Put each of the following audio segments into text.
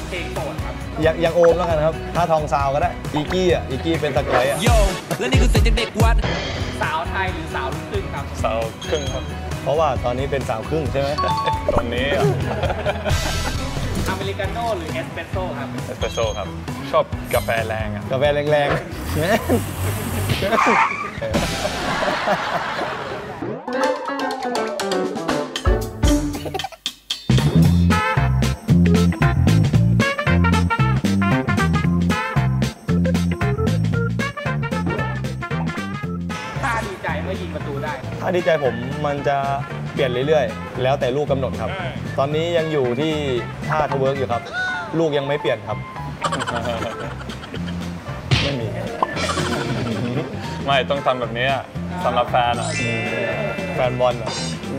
เพลงโปรดครับยังโอมแล้วกันครับถ้าทองซาวก็ได้อีกี้เป็นตะไคร้อะโยและนี่คือเสียงจากเด็กวัดสาวไทยหรือสาวลูกครึ่งครับสาวครึ่งครับเพราะว่าตอนนี้เป็นสาวครึ่งใช่ไหมตอนนี้อเมริกาโน่หรือเอสเปรสโซ่ครับเอสเปรสโซ่ครับชอบกาแฟแรงอ่ะกาแฟแรงท่าดีใจเมื่อยิงประตูได้ถ้าดีใจผมมันจะเปลี่ยนเรื่อยๆแล้วแต่ลูกกำหนดครับตอนนี้ยังอยู่ที่ท่าทเวิร์กอยู่ครับลูกยังไม่เปลี่ยนครับไม่มีไม่ต้องทำแบบนี้สำหรับแฟนอ่ะแฟนบอลอ่ะ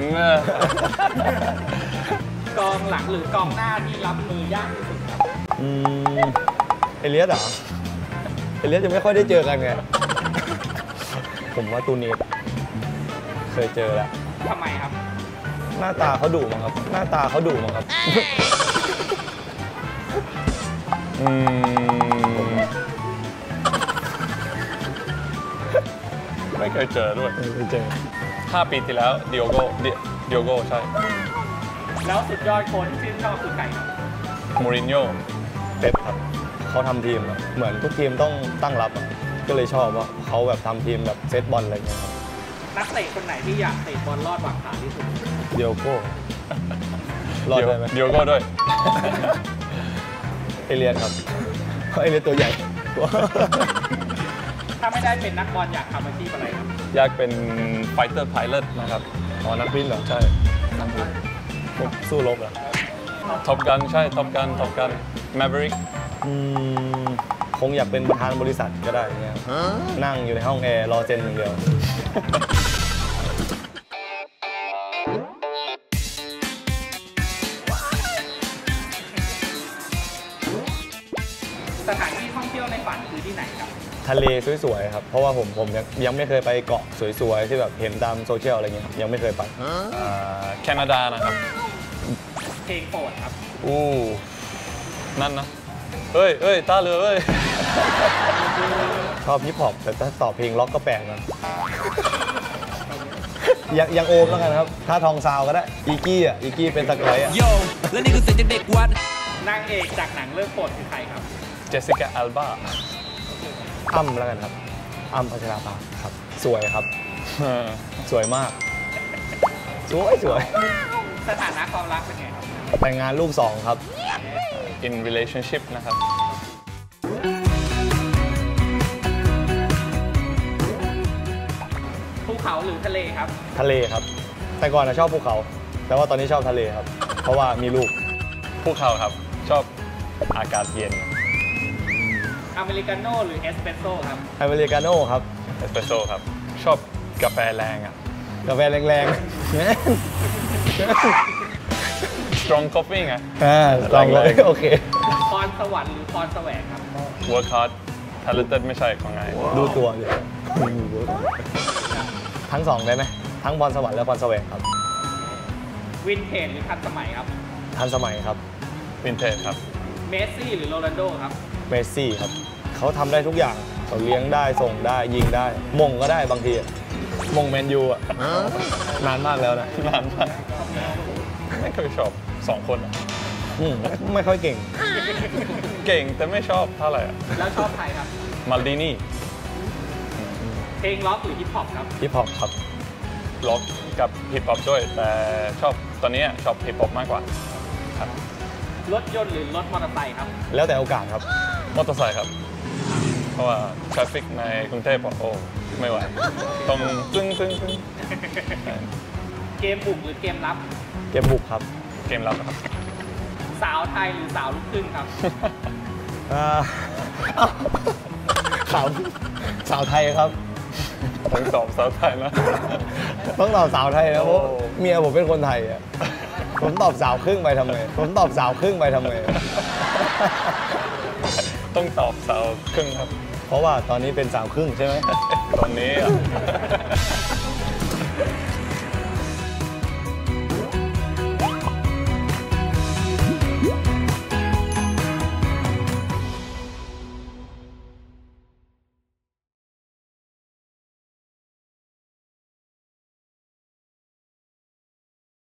กองหลังหรือกองหน้าที่รับมือยากที่สุดครับเอเลียสเหรอเอเลียสจะไม่ค่อยได้เจอกันไงผมว่าตูนีสเคยเจอแล้วทำไมครับหน้าตาเขาดุมั้งครับหน้าตาเขาดุมั้งครับไม่เคยเจอด้วยไม่เคยเจอ 5 ปีที่แล้วดิโอโก้ใช่แล้วสุดยอดโค้ชที่ชื่นชอบคือใครครับมูรินโญ่เป๊ปครับเขาทำทีมเหมือนทุกทีมต้องตั้งรับก็เลยชอบว่าเขาแบบทำทีมแบบเซตบอลอะไรอย่างเงี้ยครับนักเตะคนไหนที่อยากเตะบอลรอดวางขาที่สุดดิโอโก้รอดได้ไหมดิโอโก้ด้วยเอเลียนครับเอเลียนตัวใหญ่ถ้าไม่ได้เป็นนักบอลอยากทำอาชีพอะไรครับอยากเป็นไฟเตอร์ไพลอตนะครับนักบินเหรอใช่สู้รบเหรอท็อปกันใช่ท็อปกันแมเวริกคงอยากเป็นประธานบริษัทก็ได้เงี้ยนั่งอยู่ในห้องแอร์รอเซ็นอย่างเดียวสถานที่ท่องเที่ยวในฝันคือที่ไหนครับทะเลสวยๆครับเพราะว่าผมยังไม่เคยไปเกาะสวยๆที่แบบเห็นตามโซเชียลอะไรเงี้ยยังไม่เคยไปแคนาดานะครับเพลงโปรดครับนั่นนะเฮ้ยตาเลยชอบฮิปฮอปแต่ถ้าตอบเพลงล็อกก็แปลกนะยังโอมแล้วกันครับถ้าทองซาวก็ได้อีกี้เป็นตะไคร้อะโยและนี่คือเสียงจากเด็กวัดนางเอกจากหนังเรื่องโปรดคือใครครับเจสสิก้าอัลบาแล้วกันครับพัชราภาครับสวยครับสวยมากสวยสถานะความรักเป็นไงครับแต่งงานลูก2ครับ in relationship นะครับภูเขาหรือทะเลครับทะเลครับแต่ก่อนชอบภูเขาแต่ว่าตอนนี้ชอบทะเลครับเพราะว่ามีลูกภูเขาครับชอบอากาศเย็นอเมริกาโน่หรือเอสเปรสโซ่ครับอเมริกาโน่ครับเอสเปรสโซ่ครับชอบกาแฟแรงกาแฟแรง strong coffee ไง strong coffee โอเคพรสวรรค์หรือพรแสวงครับ work hard talented ไม่ใช่ของไงดูตัวเลยทั้ง2ได้ไหมทั้งพรสวรรค์และพรแสวงครับวินเทจหรือทันสมัยครับทันสมัยครับวินเทจครับเมสซี่หรือโรนัลโดครับเมสซี่ครับเขาทำได้ทุกอย่างเขาเลี้ยงได้ส่งได้ยิงได้มงก็ได้บางทีมงแมนยูนานมากแล้วนะนานมากไม่เคยชอบ2 คนไม่ค่อยเก่งแต่ไม่ชอบเท่าไหร่แล้วชอบใครครับมาลดินีเพลงล็อกหรือฮิปฮอปครับฮิปฮอปครับล็อกกับฮิปฮอปด้วยแต่ชอบตอนนี้ชอบฮิปฮอปมากกว่าครับรถยนต์หรือรถมอเตอร์ไซค์ครับแล้วแต่โอกาสครับมอเตอร์ไซค์ครับเพราะว่าทราฟฟิกในกรุงเทพไม่ไหวต้องตึ้งเกมบุกหรือเกมรับเกมบุกครับเกมรับครับสาวไทยหรือสาวลูกครึ่งครับสาวไทยครับต้องตอบสาวไทยนะต้องตอบสาวไทยนะเพราะเมียผมเป็นคนไทยอ่ะผมตอบสาวครึ่งไปทำไมต้องตอบสาวครึ่งครับเพราะว่าตอนนี้เป็นสาวครึ่งใช่ไหมตอนนี้